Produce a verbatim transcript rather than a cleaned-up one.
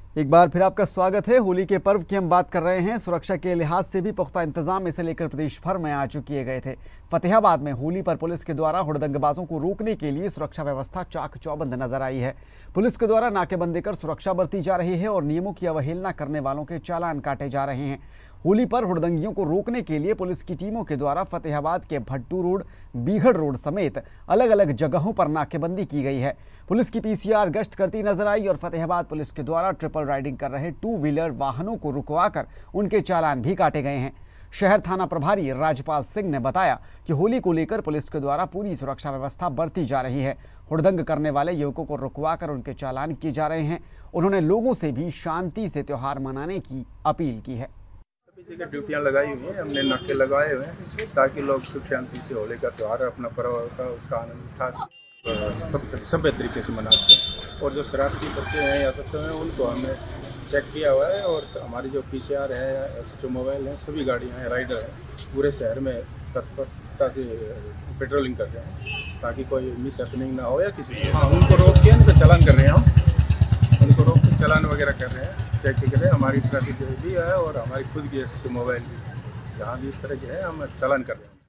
एक बार फिर आपका स्वागत है। होली के पर्व की हम बात कर रहे हैं। सुरक्षा के लिहाज से भी पुख्ता इंतजाम इसे लेकर प्रदेश भर में आज किए गए थे। फतेहाबाद में होली पर पुलिस के द्वारा हुड़दंगबाजों को रोकने के लिए सुरक्षा व्यवस्था चाक चौबंद नजर आई है। पुलिस के द्वारा नाकेबंदी कर सुरक्षा बरती जा रही है और नियमों की अवहेलना करने वालों के चालान काटे जा रहे हैं। होली पर हुड़दंगियों को रोकने के लिए पुलिस की टीमों के द्वारा फतेहाबाद के भट्टू रोड, बीघड़ रोड समेत अलग अलग जगहों पर नाकेबंदी की गई है। पुलिस की पीसीआर गश्त करती नजर आई और फतेहाबाद पुलिस के द्वारा ट्रिपल राइडिंग कर रहे टू व्हीलर वाहनों को रुकवाकर उनके चालान भी काटे गए हैं। शहर थाना प्रभारी राजपाल सिंह ने बताया कि होली को लेकर पुलिस के द्वारा पूरी सुरक्षा व्यवस्था बरती जा रही है। हुड़दंग करने वाले युवकों को रुकवाकर उनके चालान किए जा रहे हैं। उन्होंने लोगों से भी शांति से त्योहार मनाने की अपील की है। सभी जगह ड्यूटियाँ लगाई हुई हैं, हमने नाके लगाए हुए हैं ताकि लोग सुख शांति से होली का त्यौहार अपना पर्व का उसका आनंद उठा सकें, सभ्य तरीके से मना सकें। और जो शरारती बच्चे हैं या सकते हैं उनको हमने चेक किया हुआ है और हमारी जो पीसीआर है, एसएचओ मोबाइल हैं, सभी गाड़ियाँ हैं, राइडर हैं, पूरे शहर में तत्परता से पेट्रोलिंग कर रहे हैं ताकि कोई मिस हैपनिंग ना हो या किसी को। हाँ, उनको रोक के उनको चालान कर रहे हैं, हम उनको रोक के चालान वगैरह कर रहे हैं, चेक कर रहे हैं। हमारी ट्रैफिक भी है और हमारी खुद की एसएचओ मोबाइल भी, जहाँ भी इस तरह के है हम चालान कर रहे हैं।